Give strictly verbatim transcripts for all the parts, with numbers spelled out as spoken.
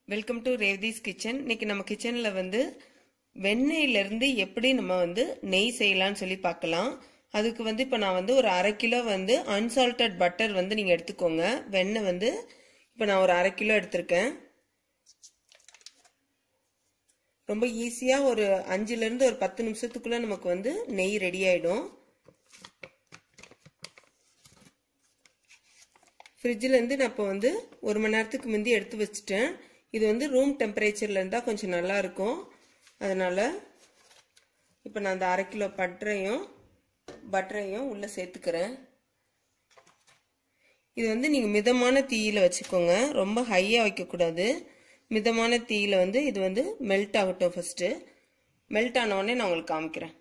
Welcome to Revathi's kitchen. இன்னைக்கு நம்ம கிச்சன்ல வந்து வெண்ணெயில இருந்து எப்படி நம்ம வந்து நெய் செய்யலாம்னு சொல்லி பார்க்கலாம். அதுக்கு வந்து இப்போ நான் வந்து ஒரு அரை கிலோ வந்து அன்சால்டட் பட்டர் வந்து நீங்க எடுத்துக்கோங்க. வெண்ணெய் வந்து இப்போ நான் ஒரு அரை கிலோ எடுத்திருக்கேன். ரொம்ப ஈஸியா ஒரு அஞ்சுல இருந்து ஒரு பத்து நிமிஷத்துக்குள்ள நமக்கு வந்து நெய் ரெடி ஆயிடும். ஃப்ரிட்ஜில் இருந்து நான் இப்போ வந்து ஒரு மணி நேரத்துக்கு முந்தி எடுத்து வச்சுட்டேன். இது வந்து ரூம் டெம்பரேச்சர்ல இருந்தா கொஞ்சம் நல்லா இருக்கும். அதனால இப்போ நான் அந்த அரை கிலோ பட்டரையும் பட்டரையும் உள்ள சேர்த்துக்கிறேன். இது வந்து நீங்க மிதமான தீயில வச்சுக்கோங்க, ரொம்ப ஹையா வைக்கக்கூடாது. மிதமான தீயில வந்து இது வந்து மெல்ட் ஆகட்டும். ஃபர்ஸ்ட் மெல்ட் ஆன உடனே நான் உங்களுக்கு காமிக்கிறேன்.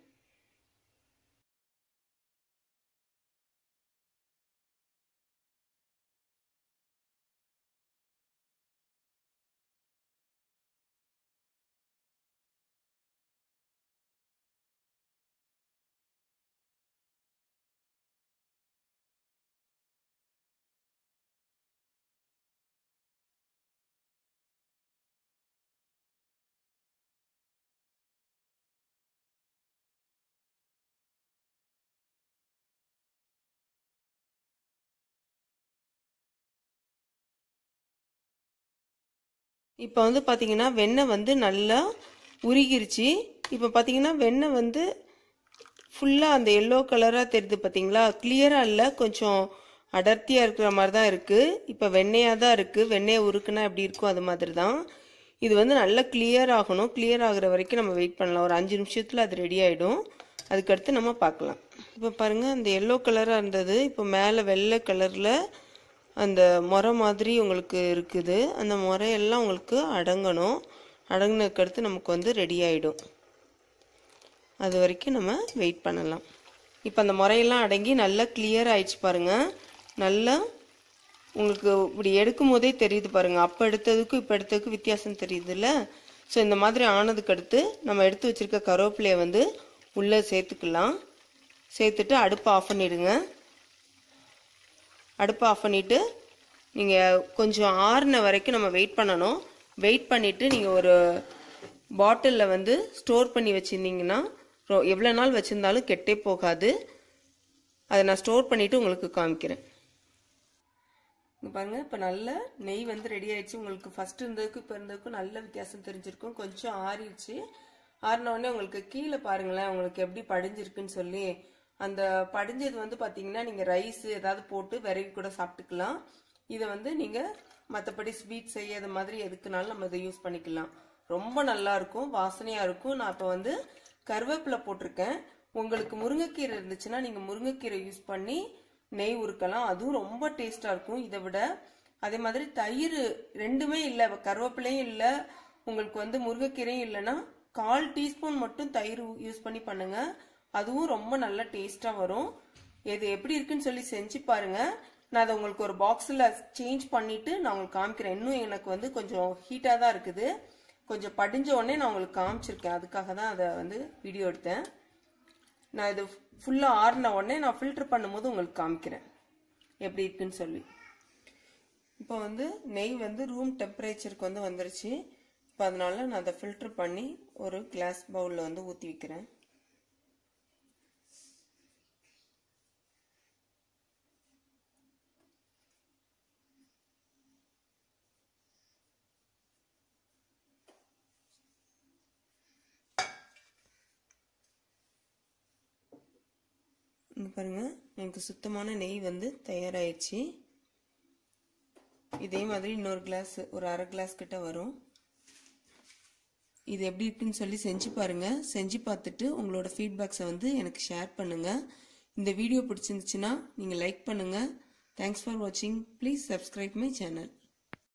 இப்போ வந்து பாத்தீங்கன்னா வெண்ணெய் வந்து நல்லா உருகிருச்சு. இப்போ பாத்தீங்கன்னா வெண்ணெய் வந்து ஃபுல்லா அந்த எல்லோ கலரா தெரியுது பாத்தீங்களா? கிளியரா இல்ல, கொஞ்சம் அடர்த்தியா இருக்கிற மாதிரி தான் இருக்கு. இப்போ வெண்ணெயா தான் இருக்கு. வெண்ணெயை உருக்குனா எப்படி இருக்கும் அது மாதிரி தான். இது வந்து நல்லா கிளியர் ஆகணும். கிளியர் ஆகுற வரைக்கும் நம்ம வெயிட் பண்ணலாம். ஒரு அஞ்சு நிமிஷத்துல அது ரெடி ஆயிடும். அதுக்கடுத்து நம்ம பார்க்கலாம். இப்போ பாருங்க, அந்த எல்லோ கலரா இருந்தது இப்போ மேலே வெள்ளை கலர்ல அந்த முறை மாதிரி உங்களுக்கு இருக்குது. அந்த முறையெல்லாம் உங்களுக்கு அடங்கணும். அடங்கினதுக்கு அடுத்து நமக்கு வந்து ரெடி ஆயிடும். அது வரைக்கும் நம்ம வெயிட் பண்ணலாம். இப்போ அந்த முறையெல்லாம் அடங்கி நல்லா கிளியர் ஆயிடுச்சு பாருங்க. நல்லா உங்களுக்கு இப்படி எடுக்கும் போதே தெரியுது பாருங்க. அப்போ எடுத்ததுக்கும் இப்போ எடுத்ததுக்கும் வித்தியாசம் தெரியுதுல்ல? ஸோ இந்த மாதிரி ஆனதுக்கு அடுத்து நம்ம எடுத்து வச்சிருக்க கருவேப்பிலையை வந்து உள்ள சேர்த்துக்கலாம். சேர்த்துட்டு அடுப்பை ஆஃப் பண்ணிடுங்க. அடுப்பை ஆஃப் பண்ணிட்டு நீங்க கொஞ்சம் ஆறுன வரைக்கும் நம்ம வெயிட் பண்ணணும். வெயிட் பண்ணிட்டு நீங்க ஒரு பாட்டில்ல வந்து ஸ்டோர் பண்ணி வச்சிருந்தீங்கன்னா எவ்வளவு நாள் வச்சிருந்தாலும் கெட்டே போகாது. அதை நான் ஸ்டோர் பண்ணிட்டு உங்களுக்கு காமிக்கிறேன். பாருங்க, இப்ப நல்ல நெய் வந்து ரெடி ஆயிடுச்சு. உங்களுக்கு ஃபர்ஸ்ட் இருந்ததுக்கு இப்ப இருந்ததுக்கும் நல்ல வித்தியாசம் தெரிஞ்சிருக்கும். கொஞ்சம் ஆறிடுச்சு. ஆறின உடனே உங்களுக்கு கீழே பாருங்களேன், உங்களுக்கு எப்படி படிஞ்சிருக்குன்னு சொல்லி. அந்த படிஞ்சது வந்து பாத்தீங்கன்னா நீங்க ரைஸ் ஏதாவது போட்டு விறகு கூட சாப்பிட்டுக்கலாம். இதை வந்து நீங்க மற்றபடி ஸ்வீட் செய்யாத மாதிரி எதுக்குனாலும் நம்ம இதை யூஸ் பண்ணிக்கலாம். ரொம்ப நல்லா இருக்கும், வாசனையா இருக்கும். நான் இப்போ வந்து கருவேப்பிலை போட்டிருக்கேன். உங்களுக்கு முருங்கைக்கீரை இருந்துச்சுன்னா நீங்க முருங்கைக்கீரை யூஸ் பண்ணி நெய் உருக்கலாம். அதுவும் ரொம்ப டேஸ்டா இருக்கும் இதை விட. அதே மாதிரி தயிர் ரெண்டுமே இல்லை, கருவேப்பிலையும் இல்லை, உங்களுக்கு வந்து முருங்கைக்கீரையும் இல்லைன்னா கால் டீஸ்பூன் மட்டும் தயிர் யூஸ் பண்ணி பண்ணுங்க. அதுவும் ரொம்ப நல்ல டேஸ்டா வரும். இது எப்படி இருக்குன்னு சொல்லி செஞ்சு பாருங்க. நான் அதை உங்களுக்கு ஒரு பாக்ஸ்ல சேஞ்ச் பண்ணிட்டு நான் உங்களுக்கு காமிக்கிறேன். இன்னும் எனக்கு வந்து கொஞ்சம் ஹீட்டா தான் இருக்குது. கொஞ்சம் படிஞ்ச உடனே நான் உங்களுக்கு காமிச்சிருக்கேன். அதுக்காக தான் அதை வந்து வீடியோ எடுத்தேன். நான் இது ஃபுல்லா ஆறின உடனே நான் ஃபில்டர் பண்ணும்போது உங்களுக்கு காமிக்கிறேன் எப்படி இருக்குன்னு சொல்லி. இப்போ வந்து நெய் வந்து ரூம் டெம்பரேச்சருக்கு வந்து வந்துருச்சு. இப்போ அதனால நான் அதை ஃபில்டர் பண்ணி ஒரு கிளாஸ் பவுல்ல வந்து ஊற்றி வைக்கிறேன். பாருங்க, எனக்கு சுத்தமான நெய் வந்து தயாராயிடுச்சு. இதே மாதிரி இன்னொரு கிளாஸ், ஒரு அரை கிளாஸ் கிட்ட வரும். இது எப்படி இருக்குன்னு சொல்லி செஞ்சு பாருங்க. செஞ்சு பார்த்துட்டு உங்களோட ஃபீட்பேக்ஸை வந்து எனக்கு ஷேர் பண்ணுங்க. இந்த வீடியோ பிடிச்சிருந்துச்சுன்னா நீங்க லைக் பண்ணுங்க. தேங்க்ஸ் ஃபார் வாட்சிங். Please subscribe my channel.